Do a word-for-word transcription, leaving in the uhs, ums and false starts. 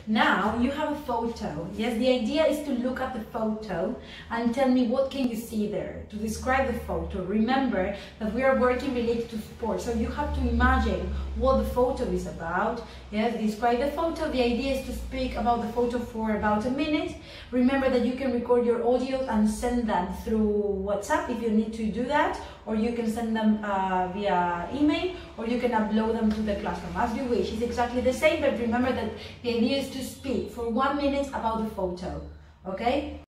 Now you have a photo. Yes, the idea is to look at the photo and tell me what can you see there, to describe the photo. Remember that we are working related to sports, so you have to imagine what the photo is about. Yes, describe the photo. The idea is to speak about the photo for about a minute. Remember that you can record your audios and send them through WhatsApp if you need to do that, or you can send them uh, via email, or you can upload them to the classroom, as you wish. It's exactly the same, but remember that the idea is to speak for one minute about the photo, okay?